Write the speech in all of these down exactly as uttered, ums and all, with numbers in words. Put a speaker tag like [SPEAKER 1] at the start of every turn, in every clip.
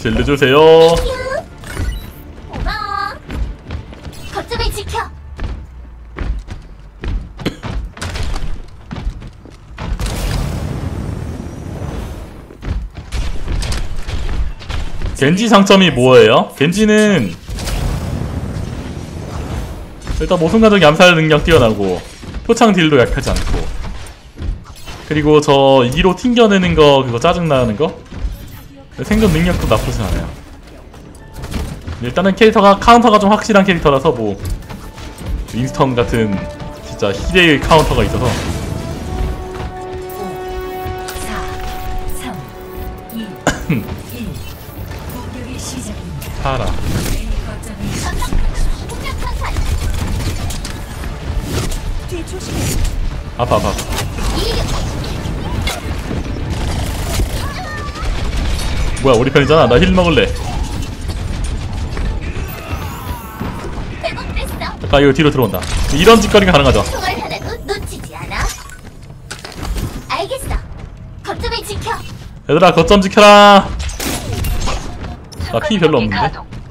[SPEAKER 1] 실드 주세요.
[SPEAKER 2] 고마워. 거점을 지켜.
[SPEAKER 1] 겐지 장점이 뭐예요? 겐지는 일단 뭐 순간적인 암살 능력 뛰어나고 표창 딜도 약하지 않고, 그리고 저 이로 튕겨내는 거 그거 짜증나는 거? 생존 능력도 나쁘진 않아요. 일단은 캐릭터가 카운터가 좀 확실한 캐릭터라서 뭐 윈스턴 같은 진짜 힐의 카운터가 있어서. 파라 아파 아파. 뭐야 우리 편이잖아. 나 힐 먹을래. 잠깐 이거 뒤로 들어온다. 이런 짓거리가 가능하죠.
[SPEAKER 2] 총알 하나도 놓치지 않아. 알겠어. 거점을 지켜.
[SPEAKER 1] 얘들아 거점 지켜라. 나 피 별로 없는데.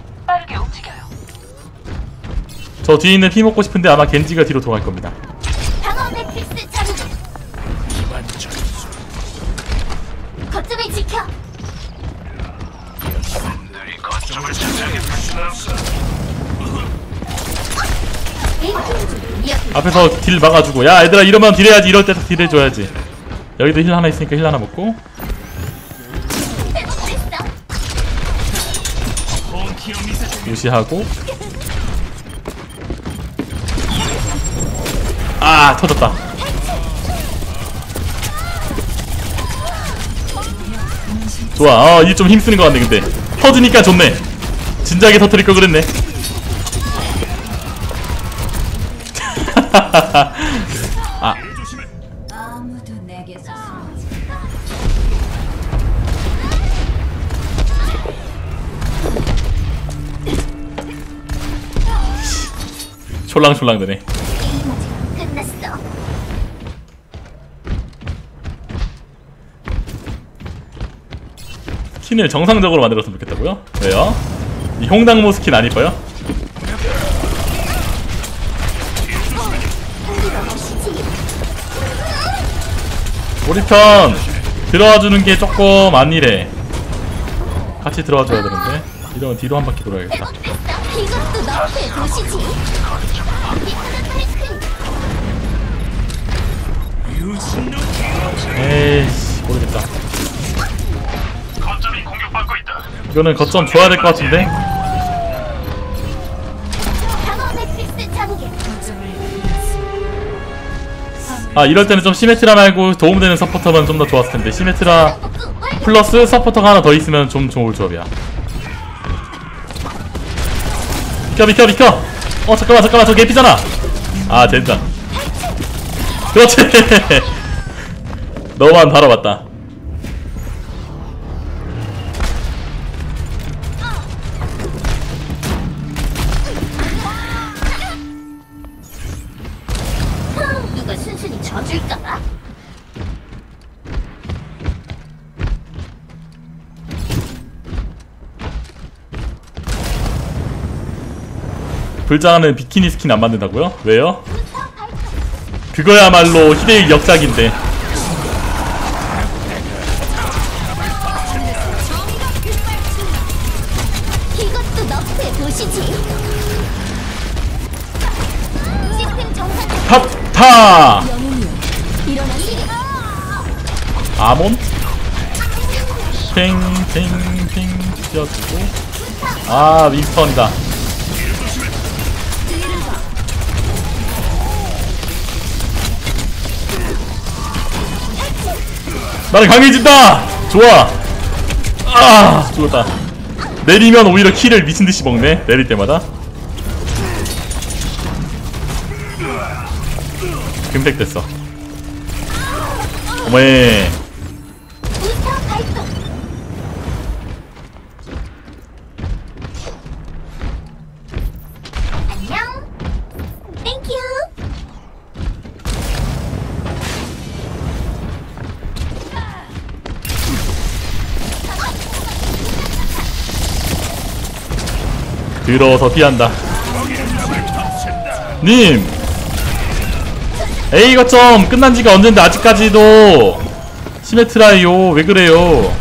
[SPEAKER 1] 저 뒤에 있는 피 먹고 싶은데 아마 겐지가 뒤로 돌아갈 겁니다.
[SPEAKER 2] 방어 매트리스 자극. 거점을 지켜.
[SPEAKER 1] 앞에서 딜 막아주고. 야 얘들아 이러면 딜해야지. 이럴 때 딜 해줘야지. 여기도 힐 하나 있으니까 힐 하나 먹고. 무시하고. 아 터졌다. 좋아. 어 이제 좀 힘쓰는 것 같네. 근데 터지니까 좋네. 진작에 터뜨릴 걸 그랬네. 아
[SPEAKER 2] 아무도 내게서
[SPEAKER 1] 촐랑촐랑 되네.
[SPEAKER 2] 끝났어.
[SPEAKER 1] 스킨을 정상적으로 만들었으면 좋겠다고요? 왜요? 이 홍당무 스킨 안 이뻐요? 우리 편 들어와주는 게 조금 아니래. 같이 들어와줘야 되는데. 이러면 뒤로 한 바퀴 돌아야겠다.
[SPEAKER 2] 이것도 너의 도시지.
[SPEAKER 1] 에이씨 모르겠다. 이거는 거점 줘야 될 것 같은데. 아 이럴 때는 좀 시메트라 말고 도움되는 서포터면 좀 더 좋았을 텐데. 시메트라 플러스 서포터가 하나 더 있으면 좀 좋을 조합이야. 비켜 비켜 비켜. 어 잠깐만 잠깐만 저 개피잖아. 아 젠장. 그렇지. 너만 바라봤다.
[SPEAKER 2] 누가 순순히 져줄까봐?
[SPEAKER 1] 불장하는 비키니 스킨 안 만든다고요? 왜요? 그거야말로 히데의 역작인데.
[SPEAKER 2] 이것도 너의 도시지. 시스템 정상.
[SPEAKER 1] 탑타 아몬 팽팽팽 튀어주고. 아 윈스턴이다. 나는 강해진다. 좋아. 아 죽었다. 내리면 오히려 키를 미친듯이 먹네. 내릴 때마다. 금색됐어. 어메.
[SPEAKER 2] 안녕. 땡큐.
[SPEAKER 1] 들어서 피한다. 님 A 거점 끝난지가 언젠데 아직까지도 시메트라이요. 왜 그래요?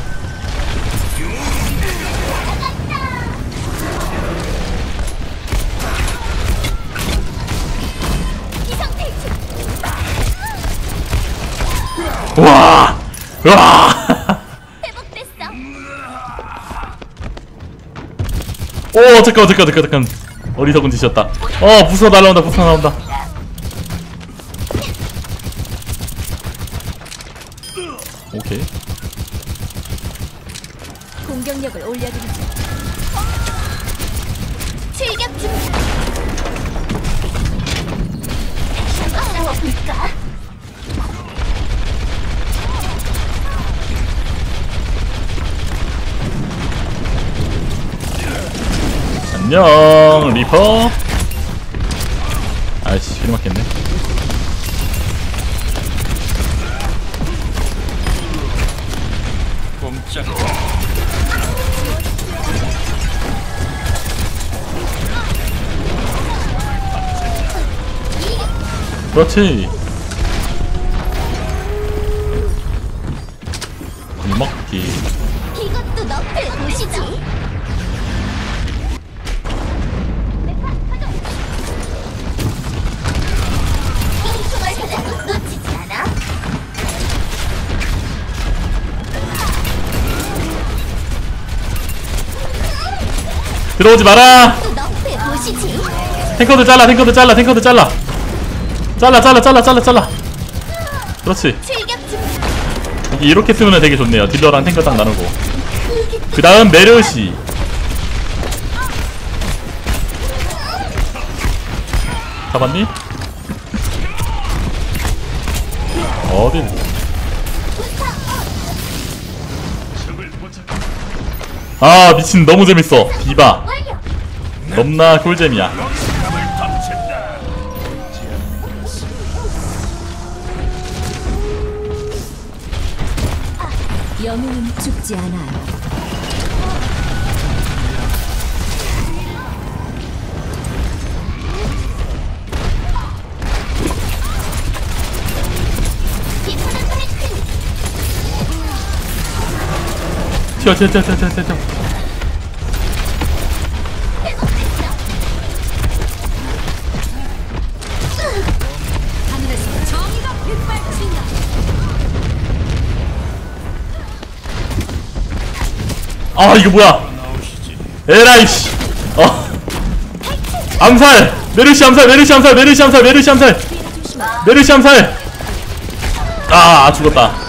[SPEAKER 1] 와! 와!
[SPEAKER 2] 회복됐어.
[SPEAKER 1] 오 잠깐 잠깐 잠깐 잠깐 어리석은 짓이었다. 어 부서 날라온다 부서 나온다. 오케이.
[SPEAKER 2] 공격력을 올려드리죠. 출격 중. 싸워볼까?
[SPEAKER 1] 안녕 리퍼. 아이씨 필요 맞겠네. 그렇지. 먹기.
[SPEAKER 2] 이것도 너프에 보시지. 이 총알 사자도 놓치지 않아.
[SPEAKER 1] 들어오지 마라.
[SPEAKER 2] 또 너프에 보시지.
[SPEAKER 1] 탱커들 잘라 탱커들 잘라 탱커들 잘라 잘라 잘라 잘라 잘라 잘라. 그렇지.
[SPEAKER 2] 출격 중.
[SPEAKER 1] 이게 이렇게 쓰면 되게 좋네요. 딜러랑 탱커 딱 나누고. 그 다음 메르시. 잡았니? 어딜? 아 미친 너무 재밌어. 디바
[SPEAKER 2] 완료.
[SPEAKER 1] 넘나 꿀잼이야.
[SPEAKER 2] 영웅은 죽지 않아요.
[SPEAKER 1] 튀어 튀어 튀어 튀어 튀어 튀어.
[SPEAKER 2] 하늘에서 정의가 빗발친다.
[SPEAKER 1] 아 이거 뭐야? 에라이씨. 어. 암살. 메르시 암살. 메르시 암살. 메르시 암살. 메르시 암살. 메르시 암살. 아 죽었다.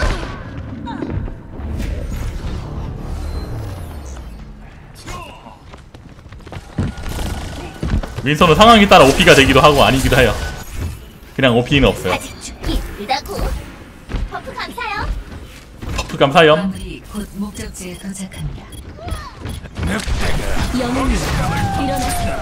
[SPEAKER 1] 윈선은 상황에 따라 오피가 되기도 하고 아니기도 해요. 그냥 오피는 없어요.
[SPEAKER 2] 아직 죽기 이르다고. 버프 감사요.
[SPEAKER 1] 버프 감사염.
[SPEAKER 3] 마무리 곧 목적지에 도착합니다.
[SPEAKER 2] 영웅이 일어나세요.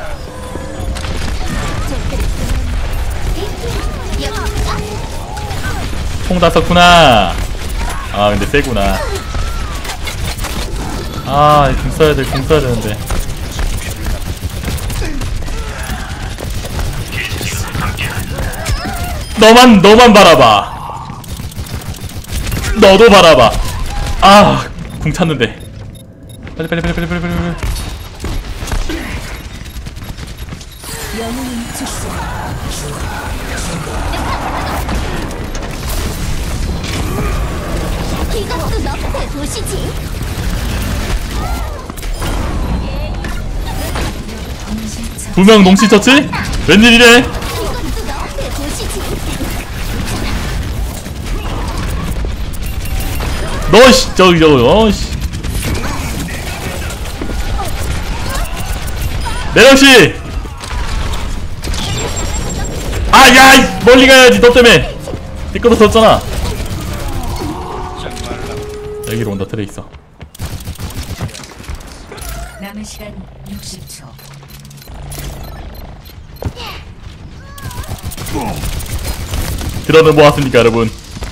[SPEAKER 2] 여기가
[SPEAKER 1] 총 다 썼구나. 아 근데 세구나. 아공 써야 돼. 공 써야 되는데. 너만 너만 바라봐. 너도 바라봐. 아, 궁 찼는데. 빨리 빨리 빨리 빨리 빨리 빨리. 빨리.
[SPEAKER 2] 영웅은 죽지 않아. 이것도 너프에 보시지.
[SPEAKER 1] 두 명 농시 쳤지? 웬일이래?
[SPEAKER 2] 이것도 너프에 보시지.
[SPEAKER 1] 너씨 저기 저기 어씨. 매력씨. 아야 멀리 가야지 너 때문에. 띠꺼도 졌잖아. 여기로 온다 트레이서.
[SPEAKER 3] 남은 시간 육십 초.
[SPEAKER 1] 들어는 모았습니까 여러분?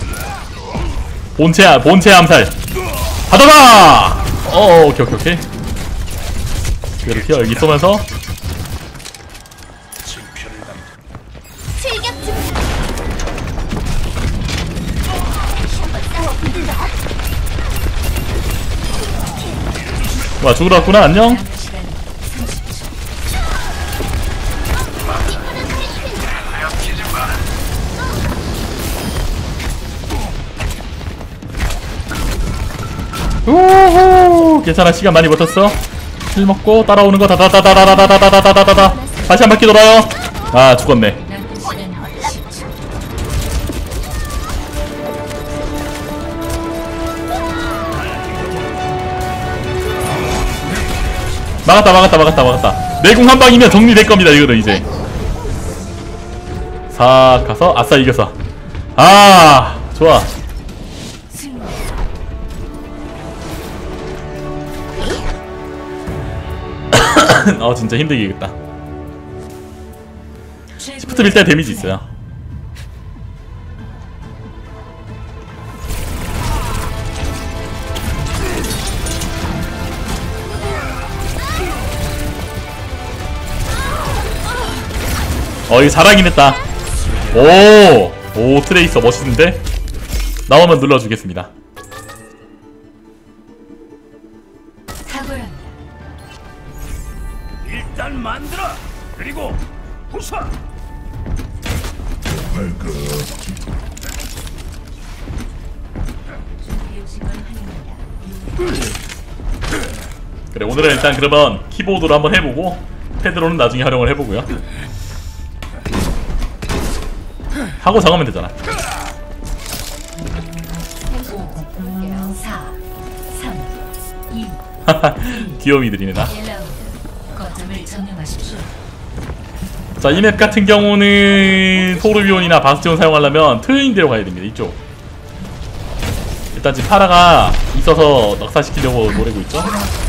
[SPEAKER 1] 본체 본체 암살 받아라. 어 오케이 오케이 오케이. 이렇게 여기 쏘면서 와 죽으러 왔구나. 안녕.
[SPEAKER 3] 남은 시간 삼십 초.
[SPEAKER 1] 우후 괜찮아. 시간 많이 버텼어. 힐 먹고 따라오는 거 다다다다다다다다다다다다. 다시 한 바퀴 돌아요. 아 죽었네.
[SPEAKER 3] 남은 시간 십 초.
[SPEAKER 1] 막았다 막았다 막았다 막았다. 내공 한 방이면 정리될 겁니다. 이거는 이제 싹 가서 아싸 이겼어. 아 좋아.
[SPEAKER 3] 승리.
[SPEAKER 1] 어 진짜 힘들게 이겼다. 시프트 밀 때 데미지 있어요. 어 이거 잘하긴 했다. 오, 오 트레이서 멋있는데? 나오면 눌러주겠습니다.
[SPEAKER 3] 탁월합니다.
[SPEAKER 4] 일단 만들어. 그리고 부숴.
[SPEAKER 3] 요식을 활용합니다.
[SPEAKER 1] 그래 오늘은 일단 그러면 키보드로 한번 해보고 패드로는 나중에 활용을 해보고요. 하고 정하면 되잖아.
[SPEAKER 3] 사, 삼, 이,
[SPEAKER 1] 귀요미들이네 나.
[SPEAKER 3] 일 라운드. 거점을 점령하십시오.
[SPEAKER 1] 자, 이 맵 같은 경우는 토르비온이나 바스티온 사용하려면 트윈대로 가야 됩니다. 이쪽. 일단 지금 파라가 있어서 넉살시키려고 노리고 있죠.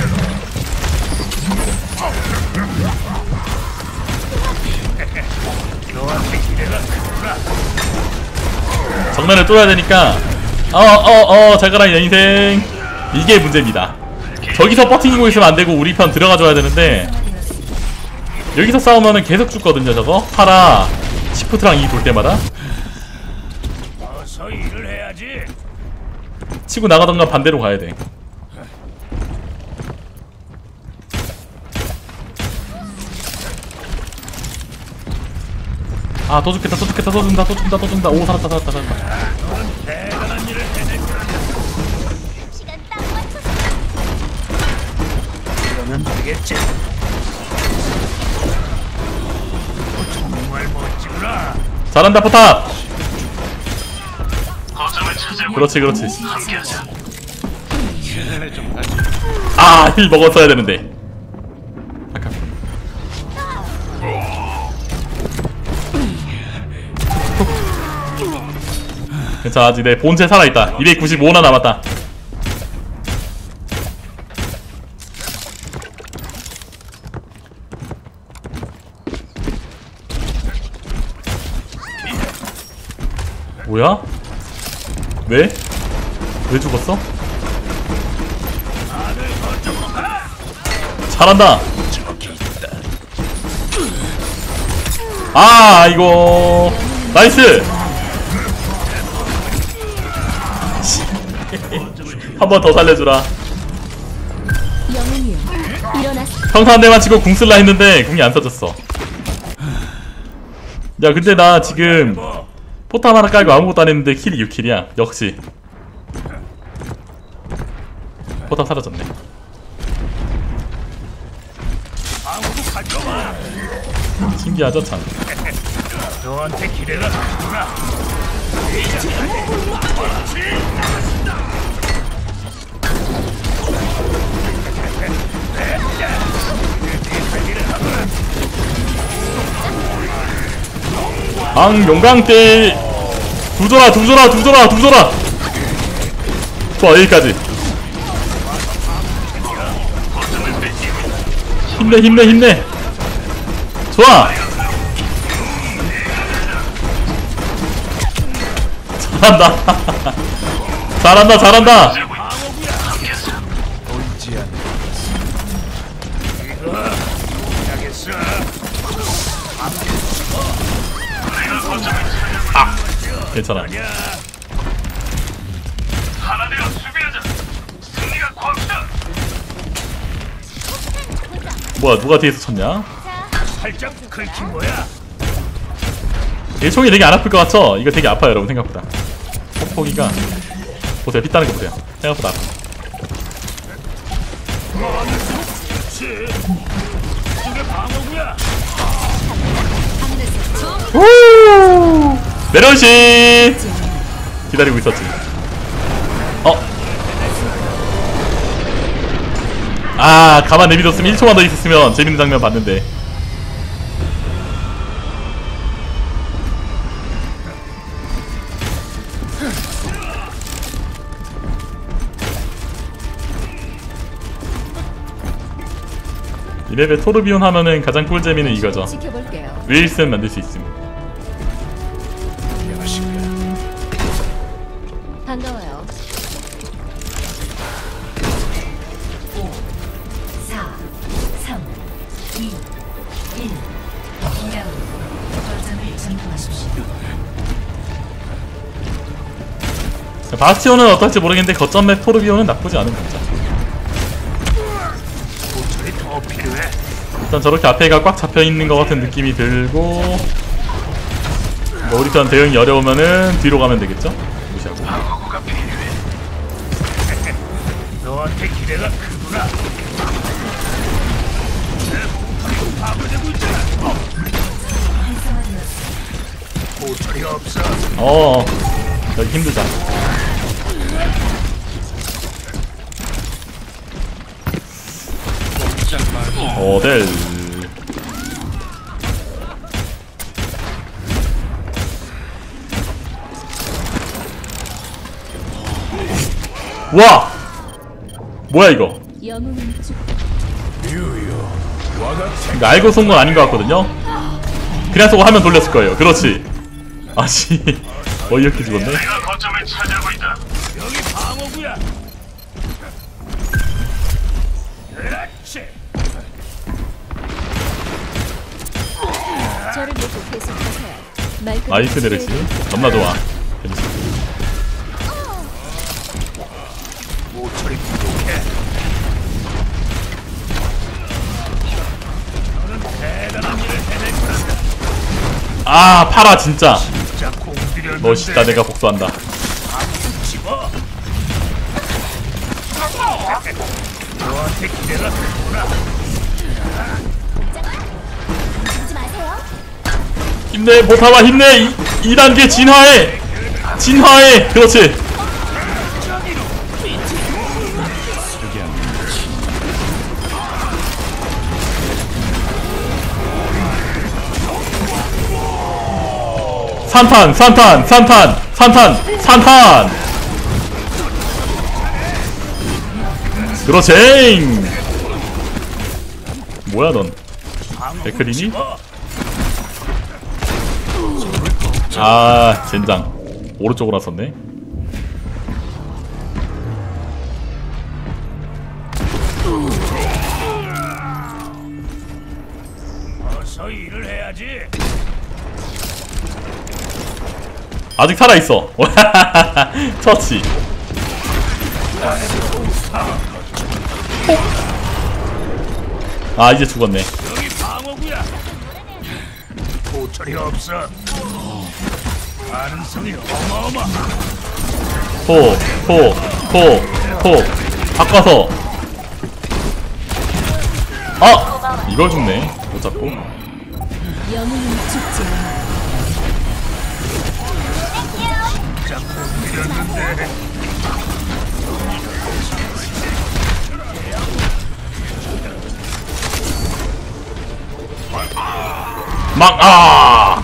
[SPEAKER 1] 정면을 뚫어야 되니까 어어어 잘 가라 내 인생. 이게 문제입니다. 저기서 버티고 있으면 안되고 우리 편 들어가줘야 되는데 여기서 싸우면은 계속 죽거든요. 저거 파라 시프트랑 이 돌 때마다
[SPEAKER 4] 어서 일을 해야지.
[SPEAKER 1] 치고 나가던가 반대로 가야돼. 아 또 죽겠다 또 죽겠다 또 죽는다 또 죽는다 또 죽는다. 오 살았다 살았다 살았다.
[SPEAKER 4] 대단한 일을 해낼 거야.
[SPEAKER 2] 시간 딱 맞춰서
[SPEAKER 4] 그러면 되겠지. 정말 멋지구나.
[SPEAKER 1] 잘한다 포탑. 그렇지 그렇지. 아 힐 먹었어야 되는데. 아까 괜찮아 아직 내 본체 살아있다. 이백구십오나 남았다. 뭐야? 왜? 왜 죽었어? 잘한다. 아 이거 나이스. 한 번 더 살려주라.
[SPEAKER 2] 영웅이여 일어났어.
[SPEAKER 1] 평타 한 대만 치고 궁 쓸라 했는데 궁이 안 써졌어. 야 근데 나 지금 포탑 하나 깔고 아무것도 안 했는데 킬이 육 킬이야 역시. 포탑 사라졌네.
[SPEAKER 4] 아무도 가져와.
[SPEAKER 1] 신기하죠 참.
[SPEAKER 4] 너한테 기대가 크구나.
[SPEAKER 1] ang 용광대 두줘라 두줘라 두줘라 두줘라. 좋아 여기까지. 힘내 힘내 힘내. 좋아. 잘한다. 잘한다 잘한다.
[SPEAKER 4] 알겠어.
[SPEAKER 1] 괜찮아.
[SPEAKER 4] 하나 되어 수비하자. 승리가 꽉차.
[SPEAKER 1] 뭐야 누가 뒤에서 쳤냐?
[SPEAKER 4] 살짝 긁힌 거야.
[SPEAKER 1] 이 총이 되게 안 아플 것 같죠? 이거 되게 아파요 여러분 생각보다. 폭폭이가 보세요 피 따는 거 보세요. 생각보다 아파.
[SPEAKER 4] 그렇지. 이게 방어구야.
[SPEAKER 1] 후 메런시 기다리고 있었지. 어? 아 가만 내비뒀으면 일 초만 더 있었으면 재밌는 장면 봤는데. 이 맵에 토르비온 하면은 가장 꿀재미는 이거죠.
[SPEAKER 2] 지켜볼게요.
[SPEAKER 1] 윌슨 만들 수 있음.
[SPEAKER 2] 반가워요.
[SPEAKER 3] 오, 사, 삼, 이, 일. 이 라운드. 거점을 점령하십시오.
[SPEAKER 1] 바스티온은 어떨지 모르겠는데 거점 맵 토르비온은 나쁘지 않은 거죠.
[SPEAKER 4] 보철이 더 필요해.
[SPEAKER 1] 일단 저렇게 앞에가 꽉 잡혀있는 것 같은 느낌이 들고 뭐 우리 편 대응이 어려우면은 뒤로 가면 되겠죠? 무시하고.
[SPEAKER 4] 방어구가 필요해. 너한테 기대가 크구나. 내 폭탄이 파괴되고 있잖아. 어,
[SPEAKER 3] 활성화되었습니다.
[SPEAKER 4] 보철이 없어.
[SPEAKER 1] 어 여기 힘들다. 어델 와 뭐야 이거.
[SPEAKER 2] 영웅은 죽.
[SPEAKER 1] 이거 알고 쏜 건 아닌 것 같거든요. 그냥 쏘고 화면 돌렸을 거예요. 그렇지. 아씨 어이없게 죽었네.
[SPEAKER 4] 내가 거점을 차지하고 있다. 여기 방어구야. 그렇지.
[SPEAKER 2] 저를 믿고 계속하세요. 말 그대로
[SPEAKER 1] 나이스 메르시 겁나 좋아.
[SPEAKER 4] 모철이 부족해. 너는 대단한 일을 해낼 거란다.
[SPEAKER 1] 아 파라 진짜
[SPEAKER 4] 진짜 공들였는데.
[SPEAKER 1] 멋있다. 내가 복수한다.
[SPEAKER 4] 아무튼 집어. 너한테 기대가 크구나.
[SPEAKER 2] 하지 마세요.
[SPEAKER 1] 힘내 보타마 힘내. 이, 이 단계 진화해 진화해. 그렇지. 산탄 산탄 산탄 산탄 산탄. 그렇지. 뭐야 넌 백크리니? 아 젠장 오른쪽으로 왔었네.
[SPEAKER 4] 어서 일을 해야지.
[SPEAKER 1] 아직 살아있어. 터치. 아 이제 죽었네.
[SPEAKER 4] 여기 방어구야. 보철이 없어. 가능성이 어마어마.
[SPEAKER 1] 포, 포, 포, 포. 바꿔서. 아! 이걸 죽네. 못 잡고.
[SPEAKER 2] 영웅은 죽지 않아.
[SPEAKER 4] 진짜 공들였는데.
[SPEAKER 1] 막, 아!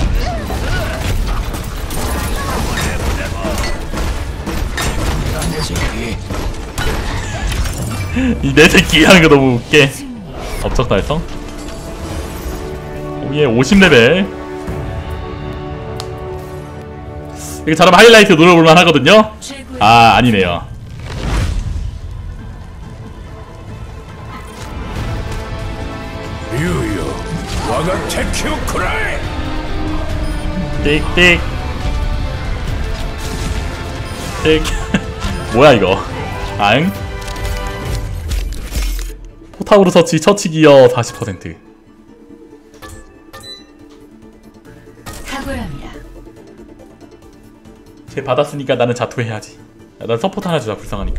[SPEAKER 1] 이 내 새끼 하는 거 너무 웃게. 업적 달성. 오예 오십 레벨. 이거 잘하면 하이라이트 노려볼만 하거든요. 아 아니네요.
[SPEAKER 4] 유유, 와가 테큐 쿠라이.
[SPEAKER 1] 띡띡 띡. 뭐야 이거. 앙. 포탑으로 처치, 처치 기어 사십 퍼센트.
[SPEAKER 3] 탁월합니다.
[SPEAKER 1] 쟤 받았으니까 나는 자투해야지. 야, 난 서포트 하나 주자, 불쌍하니까.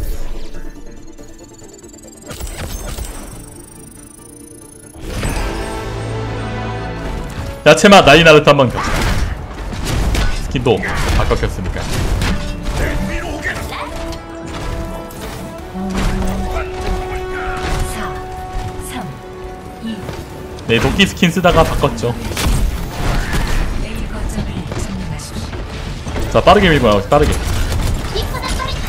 [SPEAKER 1] 야채맛 나이나르트 한번 겹쳐. 스킨도 바꿔 꼈으니까.
[SPEAKER 3] 사, 삼, 이.
[SPEAKER 1] 네, 도끼 스킨 쓰다가 바꿨죠.
[SPEAKER 3] A 거점을 점령하십시오.
[SPEAKER 1] 자, 빠르게 밀고 나가시 빠르게.
[SPEAKER 2] 이쁘다 소리지.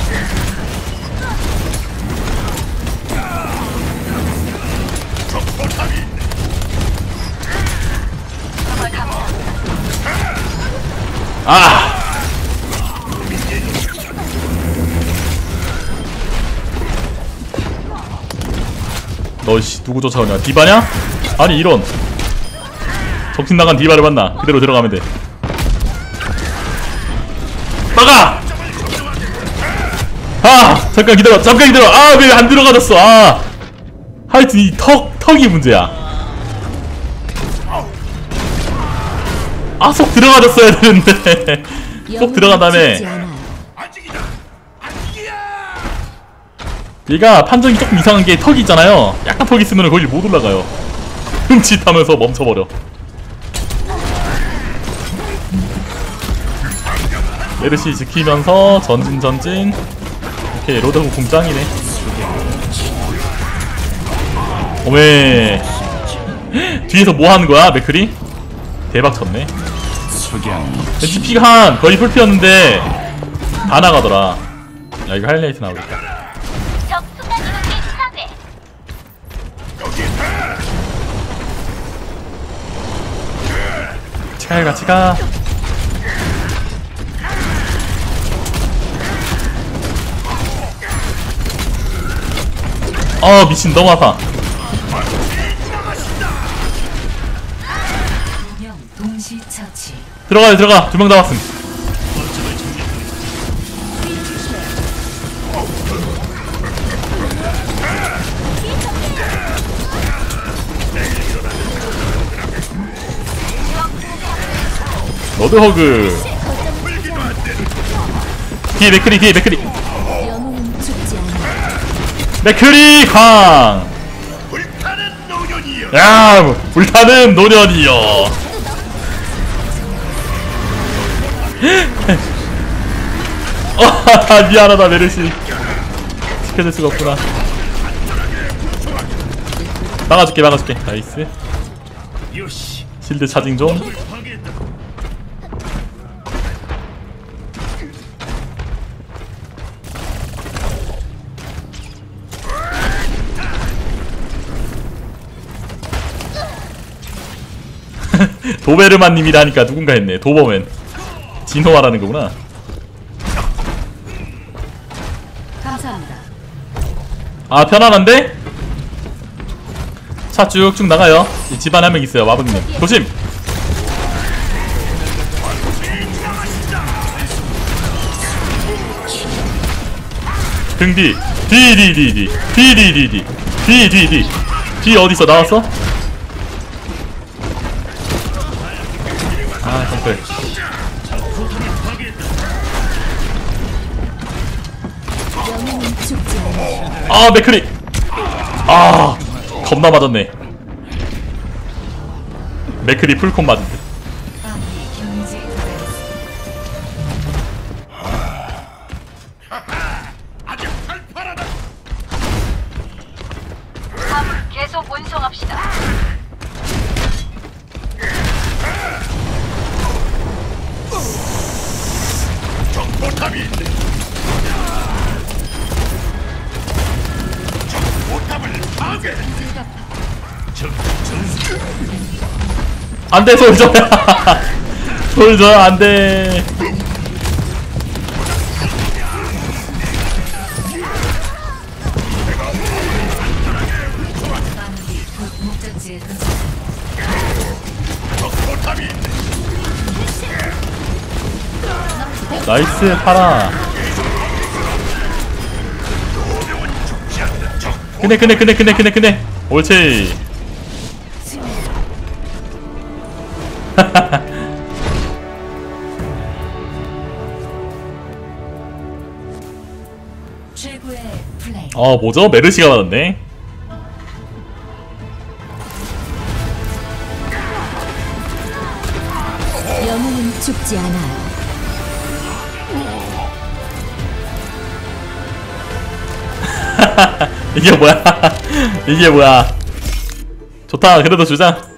[SPEAKER 1] 아! 너씨 누구 쫓아오냐? 디바냐? 아니 이런 정신 나간 디바를 만나. 그대로 들어가면 돼. 막아! 아! 잠깐 기다려. 잠깐 기다려. 아, 왜 안 들어가졌어? 아! 하여튼 이 턱, 턱이 문제야. 아, 속 들어가졌어야 되는데. 속 들어간 다음에 얘가 판정이 조금 이상한 게 턱이 있잖아요. 약간 턱 있으면 거기 못 올라가요. 흠칫하면서 멈춰버려. 메르시 지키면서 전진 전진. 오케이, 로드하고 공짱이네. 오메. 뒤에서 뭐 하는 거야, 맥크리? 대박 쳤네. 지피가 한 거의 풀피였는데 다 나가더라. 야, 이거 하이라이트 나오겠다.
[SPEAKER 2] 적 순간 이동기 파괴.
[SPEAKER 1] 잘 같이 가. 어, 미친, 너무 아파.
[SPEAKER 3] 두명 동시 처치.
[SPEAKER 1] 들어가요, 들어가. 두 명 잡았음. 로드호그. 뒤에 맥크리, 뒤에 맥크리.
[SPEAKER 2] 영웅은 죽지 않아.
[SPEAKER 1] 맥크리 광. 야, 불타는 노년이여. 어, 미안하다 메르시. 지켜줄 수가 없구나. 막아줄게, 막아줄게. 나이스. 실드 차징 좀. 도베르만님이라니까 누군가 했네. 도버맨. 진호화라는 거구나.
[SPEAKER 3] 감사합니다.
[SPEAKER 1] 아, 편안한데? 차 쭉쭉 나가요. 이 집안에 한 명 있어요. 와버님 조심. 등뒤 뒤뒤뒤뒤 뒤뒤뒤뒤 뒤뒤뒤 뒤 어디서 나왔어? 아, 정글.
[SPEAKER 2] 영웅은 죽지 않아.
[SPEAKER 1] 아, 맥크리. 아, 겁나 맞았네. 맥크리 풀콤 맞은 듯.
[SPEAKER 3] 아무리 경제에 들어있습니다.
[SPEAKER 2] 화물 계속 운송합시다.
[SPEAKER 4] 포탑이 있네. 포탑을 파괴.
[SPEAKER 1] 안돼, 솔저야. 솔저 안돼.
[SPEAKER 3] 아무리 곧 목적지에 도착합니다.
[SPEAKER 4] 포탑이 있네.
[SPEAKER 1] 나이스, 파라. 끝내 끝내 끝내 끝내 끝내 끝내. 옳지.
[SPEAKER 3] 최고의 플레이.
[SPEAKER 1] 어 뭐죠? 메르시가 받았네.
[SPEAKER 2] 영웅은 죽지 않아요.
[SPEAKER 1] 이게 뭐야? 이게 뭐야? 좋다. 그래도 주자.